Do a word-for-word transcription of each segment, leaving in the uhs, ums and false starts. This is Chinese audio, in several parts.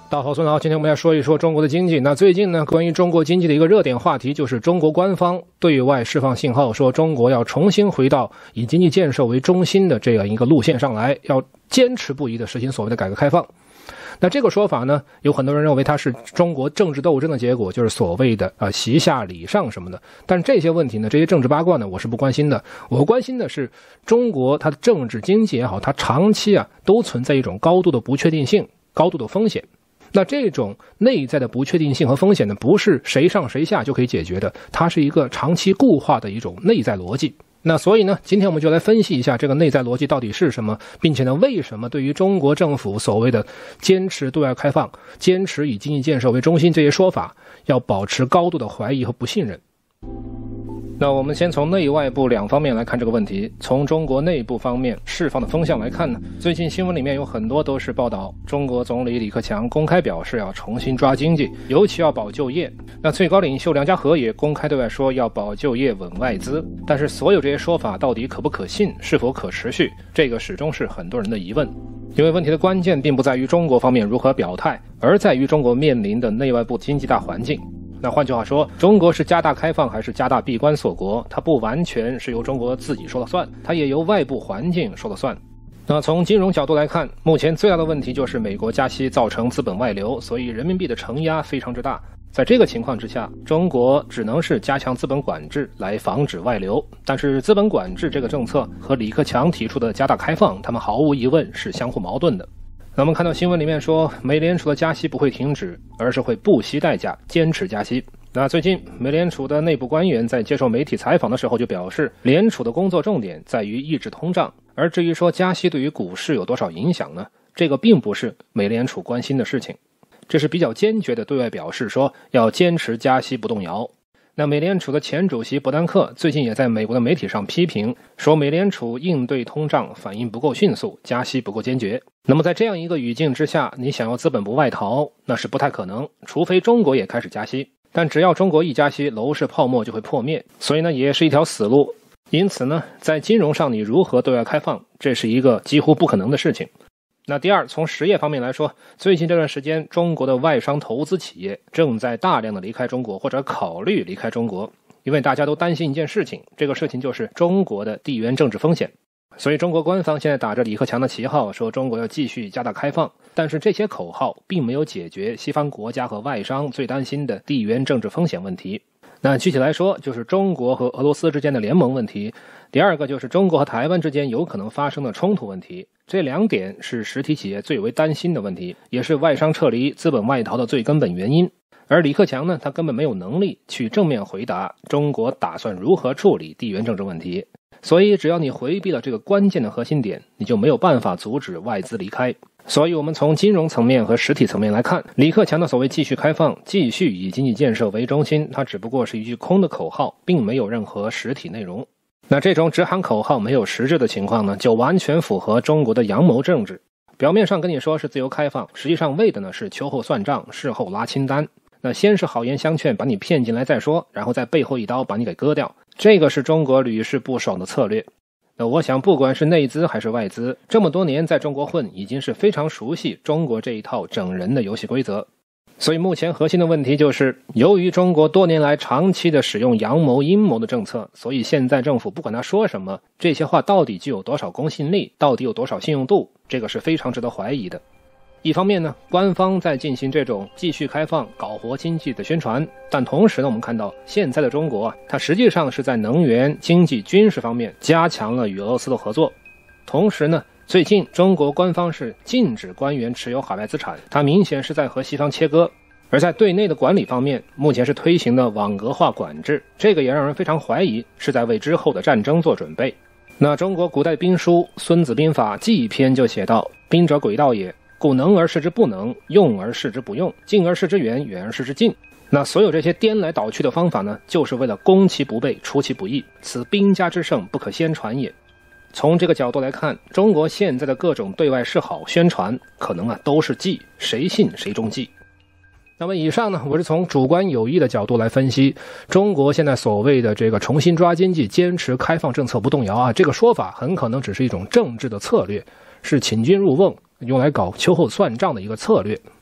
大家好，孙好，今天我们来说一说中国的经济。那最近呢，关于中国经济的一个热点话题，就是中国官方对外释放信号，说中国要重新回到以经济建设为中心的这样一个路线上来，要坚持不移地实行所谓的改革开放。那这个说法呢，有很多人认为它是中国政治斗争的结果，就是所谓的啊习下礼上什么的。但这些问题呢，这些政治八卦呢，我是不关心的。我关心的是中国它的政治经济也好，它长期啊都存在一种高度的不确定性、高度的风险。那这种内在的不确定性和风险呢，不是谁上谁下就可以解决的，它是一个长期固化的一种内在逻辑。那所以呢，今天我们就来分析一下这个内在逻辑到底是什么，并且呢，为什么对于中国政府所谓的坚持对外开放、坚持以经济建设为中心这些说法，要保持高度的怀疑和不信任。那我们先从内外部两方面来看这个问题。从中国内部方面释放的风向来看呢，最近新闻里面有很多都是报道中国总理李克强公开表示要重新抓经济，尤其要保就业。那最高领袖梁家河也公开对外说要保就业稳外资。但是所有这些说法到底可不可信，是否可持续，这个始终是很多人的疑问。因为问题的关键并不在于中国方面如何表态，而在于中国面临的内外部经济大环境。那换句话说，中国是加大开放还是加大闭关锁国，它不完全是由中国自己说了算，它也由外部环境说了算。那从金融角度来看，目前最大的问题就是美国加息造成资本外流，所以人民币的承压非常之大。在这个情况之下，中国只能是加强资本管制来防止外流。但是资本管制这个政策和李克强提出的加大开放，他们毫无疑问是相互矛盾的。那我们看到新闻里面说，美联储的加息不会停止，而是会不惜代价坚持加息。那最近美联储的内部官员在接受媒体采访的时候就表示，联储的工作重点在于抑制通胀，而至于说加息对于股市有多少影响呢，这个并不是美联储关心的事情。这是比较坚决的对外表示说要坚持加息不动摇。那美联储的前主席伯南克最近也在美国的媒体上批评说，美联储应对通胀反应不够迅速，加息不够坚决。那么在这样一个语境之下，你想要资本不外逃，那是不太可能，除非中国也开始加息。但只要中国一加息，楼市泡沫就会破灭，所以呢也是一条死路。因此呢，在金融上你如何对外开放，这是一个几乎不可能的事情。那第二，从实业方面来说，最近这段时间中国的外商投资企业正在大量的离开中国，或者考虑离开中国，因为大家都担心一件事情，这个事情就是中国的地缘政治风险。所以中国官方现在打着李克强的旗号说中国要继续加大开放，但是这些口号并没有解决西方国家和外商最担心的地缘政治风险问题。那具体来说，就是中国和俄罗斯之间的联盟问题，第二个就是中国和台湾之间有可能发生的冲突问题。这两点是实体企业最为担心的问题，也是外商撤离、资本外逃的最根本原因。而李克强呢，他根本没有能力去正面回答中国打算如何处理地缘政治问题。所以只要你回避了这个关键的核心点，你就没有办法阻止外资离开。所以我们从金融层面和实体层面来看，李克强的所谓继续开放、继续以经济建设为中心，它只不过是一句空的口号，并没有任何实体内容。那这种只喊口号没有实质的情况呢，就完全符合中国的阳谋政治。表面上跟你说是自由开放，实际上为的呢是秋后算账，事后拉清单。那先是好言相劝，把你骗进来再说，然后在背后一刀把你给割掉。这个是中国屡试不爽的策略。那我想不管是内资还是外资，这么多年在中国混，已经是非常熟悉中国这一套整人的游戏规则。所以目前核心的问题就是，由于中国多年来长期的使用阳谋阴谋的政策，所以现在政府不管他说什么，这些话到底具有多少公信力，到底有多少信用度，这个是非常值得怀疑的。一方面呢，官方在进行这种继续开放、搞活经济的宣传，但同时呢，我们看到现在的中国啊，它实际上是在能源、经济、军事方面加强了与俄罗斯的合作。同时呢，最近中国官方是禁止官员持有海外资产，它明显是在和西方切割。而在对内的管理方面，目前是推行的网格化管制，这个也让人非常怀疑是在为之后的战争做准备。那中国古代兵书《孙子兵法·纪篇》就写道：兵者诡道也，故能而示之不能，用而示之不用，近而示之远，远而示之近。那所有这些颠来倒去的方法呢，就是为了攻其不备，出其不意，此兵家之胜，不可先传也。从这个角度来看，中国现在的各种对外示好宣传，可能啊都是计，谁信谁中计。那么以上呢，我是从主观有益的角度来分析中国现在所谓的这个重新抓经济、坚持开放政策不动摇啊，这个说法很可能只是一种政治的策略，是请君入瓮，用来搞秋后算账的一个策略。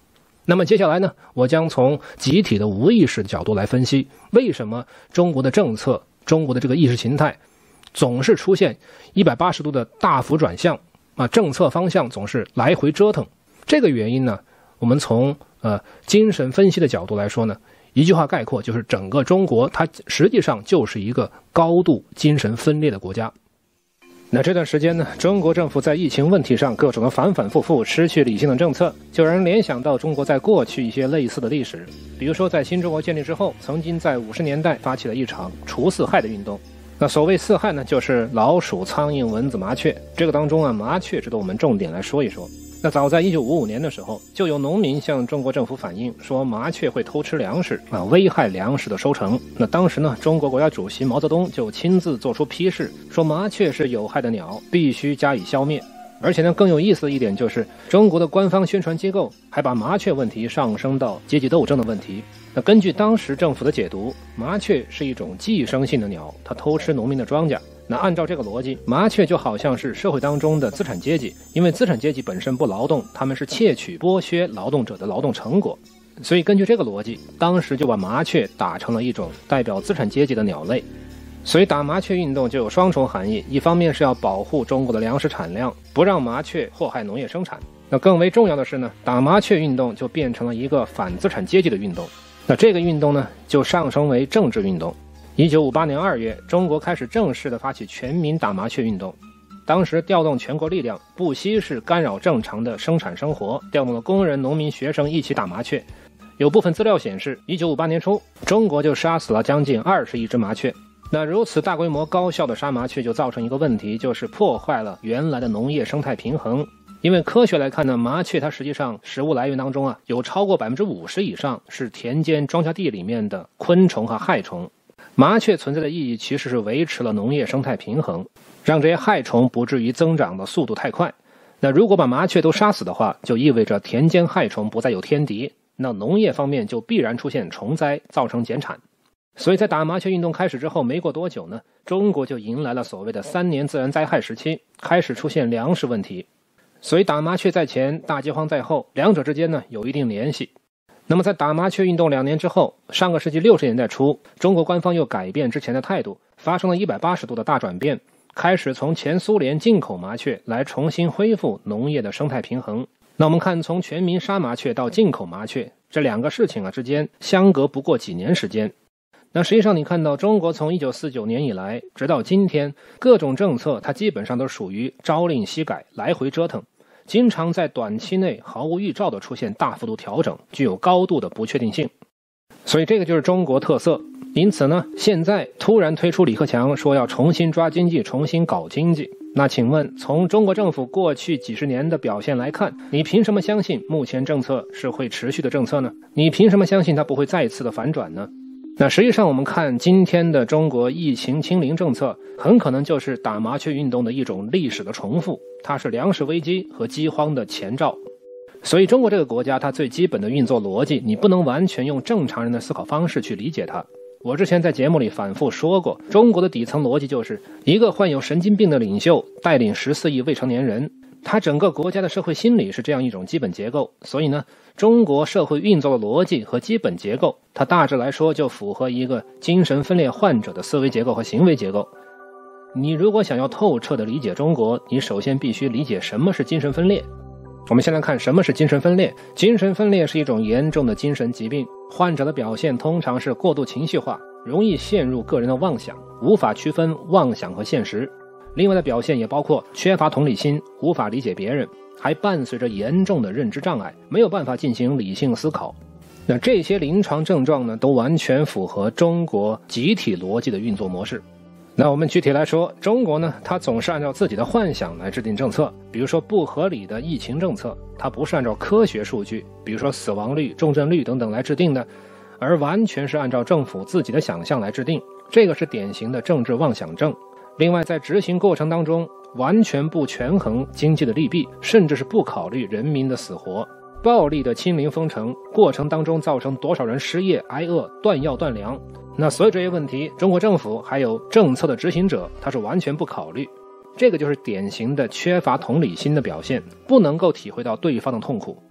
那么接下来呢，我将从集体的无意识的角度来分析，为什么中国的政策、中国的这个意识形态总是出现一百八十度的大幅转向啊，政策方向总是来回折腾。这个原因呢，我们从呃精神分析的角度来说呢，一句话概括就是整个中国它实际上就是一个高度精神分裂的国家。那这段时间呢，中国政府在疫情问题上各种的反反复复失去理性的政策，就让人联想到中国在过去一些类似的历史。比如说在新中国建立之后，曾经在五十年代发起了一场除四害的运动。那所谓四害呢，就是老鼠、苍蝇、蚊子、麻雀。这个当中啊，麻雀值得我们重点来说一说。那早在一九五五年的时候，就有农民向中国政府反映说，麻雀会偷吃粮食啊，危害粮食的收成。那当时呢，中国国家主席毛泽东就亲自做出批示，说麻雀是有害的鸟，必须加以消灭。而且呢，更有意思的一点就是，中国的官方宣传机构还把麻雀问题上升到阶级斗争的问题。那根据当时政府的解读，麻雀是一种寄生性的鸟，它偷吃农民的庄稼。那按照这个逻辑，麻雀就好像是社会当中的资产阶级，因为资产阶级本身不劳动，他们是窃取剥削劳动者的劳动成果。所以根据这个逻辑，当时就把麻雀打成了一种代表资产阶级的鸟类。所以打麻雀运动就有双重含义，一方面是要保护中国的粮食产量，不让麻雀祸害农业生产。那更为重要的是呢，打麻雀运动就变成了一个反资产阶级的运动。那这个运动呢，就上升为政治运动。一九五八年二月，中国开始正式的发起全民打麻雀运动。当时调动全国力量，不惜是干扰正常的生产生活，调动了工人、农民、学生一起打麻雀。有部分资料显示，一九五八年初，中国就杀死了将近二十亿只麻雀。那如此大规模高效的杀麻雀，就造成一个问题，就是破坏了原来的农业生态平衡。因为科学来看呢，麻雀它实际上食物来源当中啊，有超过百分之五十以上是田间庄稼地里面的昆虫和害虫。麻雀存在的意义其实是维持了农业生态平衡，让这些害虫不至于增长的速度太快。那如果把麻雀都杀死的话，就意味着田间害虫不再有天敌，那农业方面就必然出现虫灾，造成减产。所以在打麻雀运动开始之后没过多久呢，中国就迎来了所谓的三年自然灾害时期，开始出现粮食问题。所以打麻雀在前，大饥荒在后，两者之间呢有一定联系。那么在打麻雀运动两年之后，上个世纪六十年代初，中国官方又改变之前的态度，发生了一百八十度的大转变，开始从前苏联进口麻雀来重新恢复农业的生态平衡。那我们看，从全民杀麻雀到进口麻雀，这两个事情啊之间相隔不过几年时间。那实际上你看到中国从一九四九年以来直到今天，各种政策它基本上都属于朝令夕改，来回折腾，经常在短期内毫无预兆地出现大幅度调整，具有高度的不确定性。所以这个就是中国特色。因此呢，现在突然推出李克强说要重新抓经济，重新搞经济，那请问从中国政府过去几十年的表现来看，你凭什么相信目前政策是会持续的政策呢？你凭什么相信它不会再次的反转呢？那实际上我们看今天的中国疫情清零政策，很可能就是打麻雀运动的一种历史的重复，它是粮食危机和饥荒的前兆。所以中国这个国家它最基本的运作逻辑，你不能完全用正常人的思考方式去理解它。我之前在节目里反复说过，中国的底层逻辑就是一个患有神经病的领袖带领十四亿未成年人，他整个国家的社会心理是这样一种基本结构。所以呢，中国社会运作的逻辑和基本结构，它大致来说就符合一个精神分裂患者的思维结构和行为结构。你如果想要透彻地理解中国，你首先必须理解什么是精神分裂。我们先来看什么是精神分裂。精神分裂是一种严重的精神疾病，患者的表现通常是过度情绪化，容易陷入个人的妄想，无法区分妄想和现实。另外的表现也包括缺乏同理心，无法理解别人，还伴随着严重的认知障碍，没有办法进行理性思考。那这些临床症状呢，都完全符合中国集体逻辑的运作模式。那我们具体来说，中国呢，它总是按照自己的幻想来制定政策。比如说不合理的疫情政策，它不是按照科学数据，比如说死亡率、重症率等等来制定的，而完全是按照政府自己的想象来制定。这个是典型的政治妄想症。另外在执行过程当中，完全不权衡经济的利弊，甚至是不考虑人民的死活。暴力的清零封城过程当中，造成多少人失业、挨饿、断药断粮，那所有这些问题，中国政府还有政策的执行者，他是完全不考虑。这个就是典型的缺乏同理心的表现，不能够体会到对方的痛苦。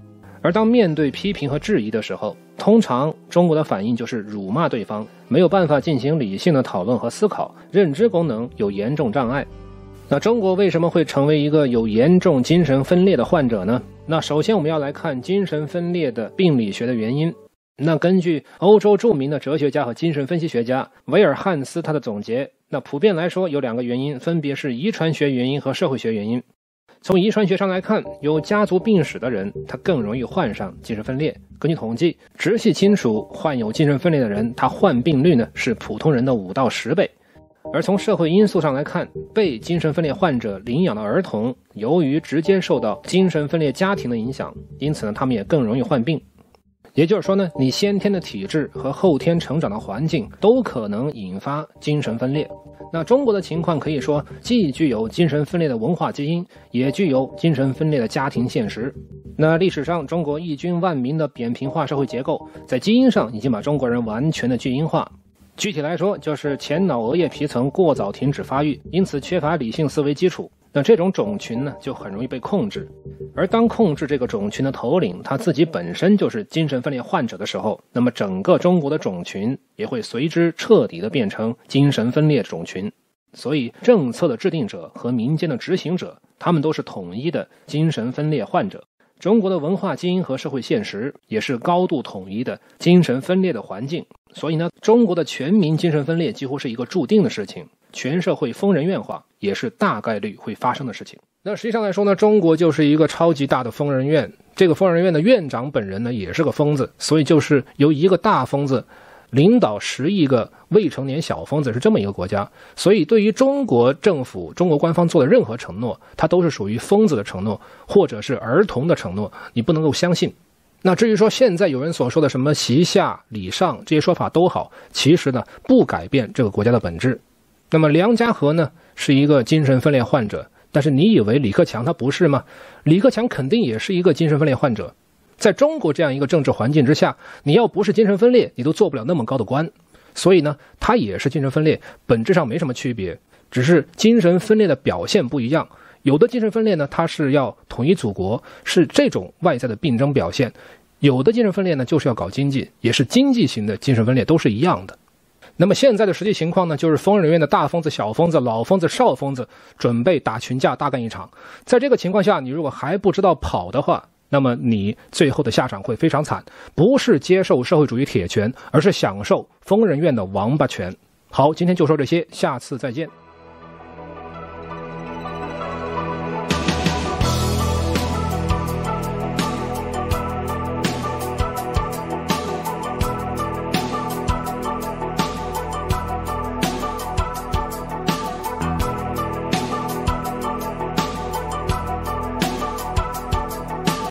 而当面对批评和质疑的时候，通常中国的反应就是辱骂对方，没有办法进行理性的讨论和思考，认知功能有严重障碍。那中国为什么会成为一个有严重精神分裂的患者呢？那首先我们要来看精神分裂的病理学的原因。那根据欧洲著名的哲学家和精神分析学家维尔汉斯他的总结，那普遍来说有两个原因，分别是遗传学原因和社会学原因。从遗传学上来看，有家族病史的人他更容易患上精神分裂。根据统计，直系亲属患有精神分裂的人，他患病率呢是普通人的五到十倍。而从社会因素上来看，被精神分裂患者领养的儿童，由于直接受到精神分裂家庭的影响，因此呢他们也更容易患病。也就是说呢，你先天的体质和后天成长的环境都可能引发精神分裂。那中国的情况可以说既具有精神分裂的文化基因，也具有精神分裂的家庭现实。那历史上中国一军万民的扁平化社会结构，在基因上已经把中国人完全的巨婴化。具体来说，就是前脑额叶皮层过早停止发育，因此缺乏理性思维基础。那这种种群呢，就很容易被控制。而当控制这个种群的头领他自己本身就是精神分裂患者的时候，那么整个中国的种群也会随之彻底的变成精神分裂种群。所以政策的制定者和民间的执行者，他们都是统一的精神分裂患者。中国的文化基因和社会现实也是高度统一的精神分裂的环境。所以呢，中国的全民精神分裂几乎是一个注定的事情，全社会疯人院化也是大概率会发生的事情。那实际上来说呢，中国就是一个超级大的疯人院，这个疯人院的院长本人呢也是个疯子，所以就是由一个大疯子领导十亿个未成年小疯子，是这么一个国家。所以对于中国政府、中国官方做的任何承诺，它都是属于疯子的承诺，或者是儿童的承诺，你不能够相信。那至于说现在有人所说的什么习下礼上，这些说法都好，其实呢不改变这个国家的本质。那么梁家河呢是一个精神分裂患者，但是你以为李克强他不是吗？李克强肯定也是一个精神分裂患者。在中国这样一个政治环境之下，你要不是精神分裂，你都做不了那么高的官。所以呢，他也是精神分裂，本质上没什么区别，只是精神分裂的表现不一样。有的精神分裂呢，它是要统一祖国，是这种外在的病症表现；有的精神分裂呢，就是要搞经济，也是经济型的精神分裂，都是一样的。那么现在的实际情况呢，就是疯人院的大疯子、小疯子、老疯子、少疯子准备打群架大干一场。在这个情况下，你如果还不知道跑的话，那么你最后的下场会非常惨，不是接受社会主义铁拳，而是享受疯人院的王八拳。好，今天就说这些，下次再见。